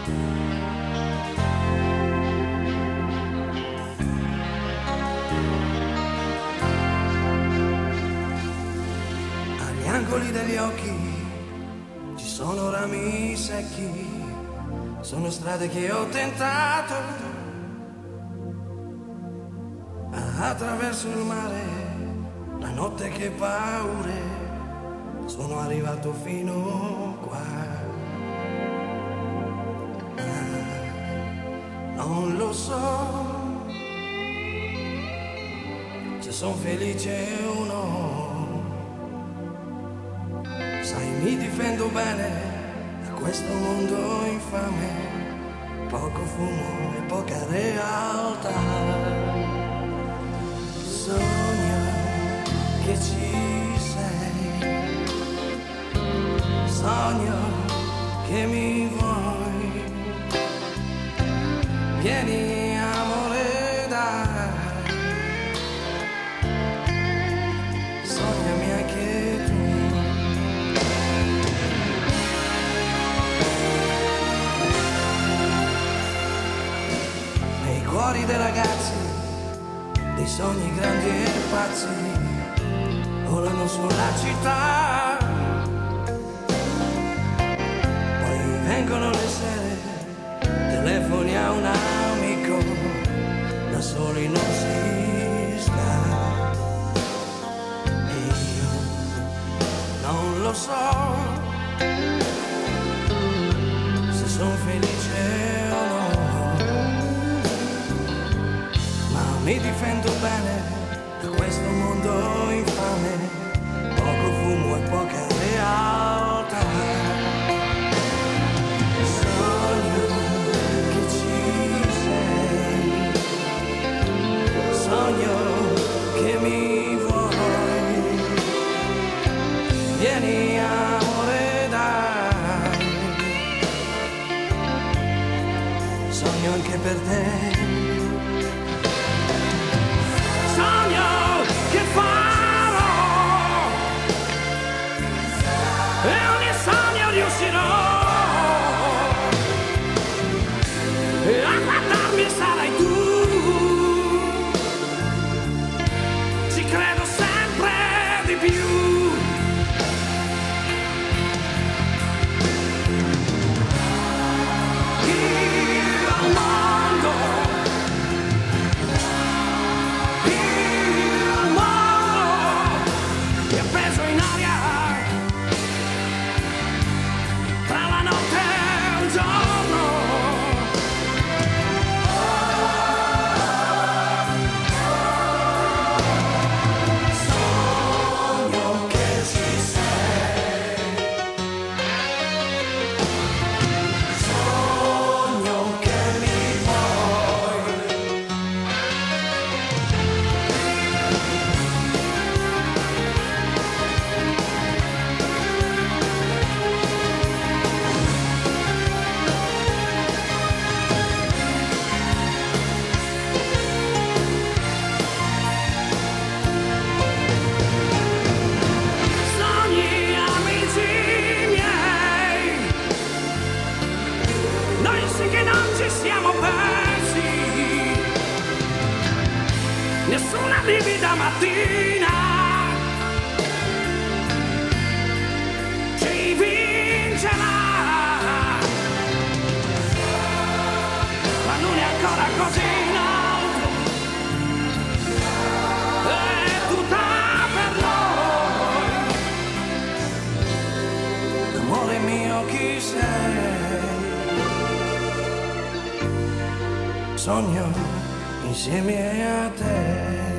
Agli angoli degli occhi ci sono rami secchi, sono strade che ho tentato. Attraverso il mare, la notte che paure, sono arrivato fino qua. Non lo so se son felice o no. Sai, mi difendo bene da questo mondo infame, poco fumo e poca realtà. Sogno che ci sei, sogno che mi vuoi, vieni amore dai, sognami anche tu. Nei cuori dei ragazzi, dei sogni grandi e pazzi volano sulla città, poi vengono le sere, telefoni a un amico, da soli non si sta. E io non lo so se son felice o no, ma mi difendo bene da questo mondo infame, poco fumo e poca realtà. Sogno che ci sei, sogno che mi vuoi, vieni amore dai, sogno anche per te. A guardarmi sarai tu, ci credo sempre di più. Il mondo è appeso in aria tra la notte e il giorno. Nessuna livida mattina ci vincerà. La luna è ancora così in alto, è tutta per noi. Amore mio, chi sei? Sogno insieme a te.